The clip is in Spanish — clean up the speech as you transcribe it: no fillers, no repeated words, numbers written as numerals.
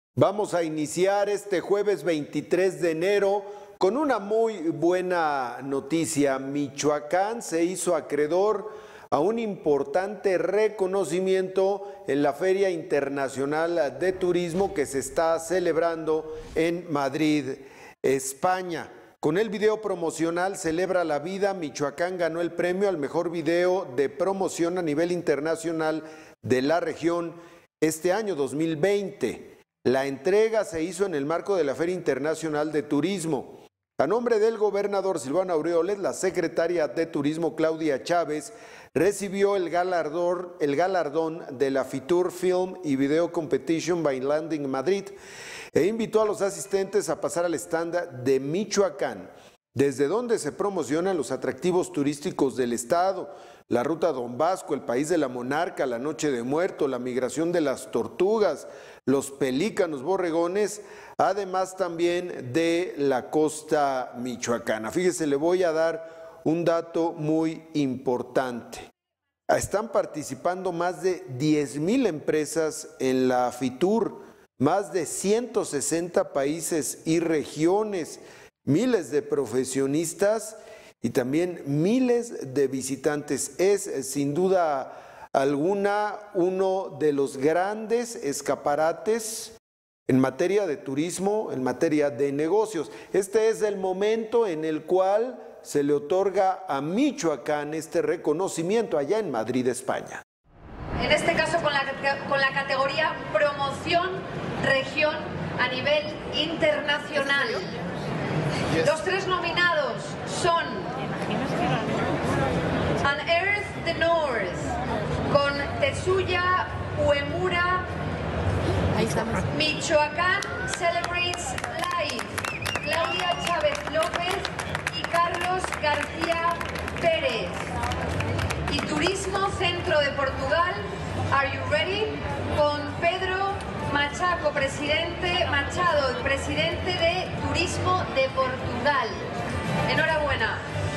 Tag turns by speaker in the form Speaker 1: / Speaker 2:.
Speaker 1: Vamos a iniciar este jueves 23 de enero con una muy buena noticia. Michoacán se hizo acreedor a un importante reconocimiento en la Feria Internacional de Turismo que se está celebrando en Madrid, España. Con el video promocional Celebra la Vida, Michoacán ganó el premio al mejor video de promoción a nivel internacional de la región este año 2020. La entrega se hizo en el marco de la Feria Internacional de Turismo. A nombre del gobernador Silvano Aureoles, la secretaria de Turismo Claudia Chávez recibió el galardón de la Fitur Film y Video Competition by Landing Madrid e invitó a los asistentes a pasar al stand de Michoacán, desde donde se promocionan los atractivos turísticos del estado, la Ruta Don Vasco, el País de la Monarca, la Noche de Muertos, la migración de las tortugas, los pelícanos borregones, además también de la costa michoacana. Fíjese, le voy a dar un dato muy importante. Están participando más de 10,000 empresas en la Fitur, más de 160 países y regiones, miles de profesionistas y también miles de visitantes. Es sin duda alguna uno de los grandes escaparates en materia de turismo, en materia de negocios. Este es el momento en el cual se le otorga a Michoacán este reconocimiento allá en Madrid, España.
Speaker 2: En este caso con la categoría promoción región a nivel internacional. Los tres nominados son Unearth the North con Tetsuya Uemura, Michoacán Celebrates Life, Claudia Chávez López y Carlos García Pérez. Y Turismo Centro de Portugal, Are You Ready? Con Pedro Machado, presidente de Turismo de Portugal. Enhorabuena.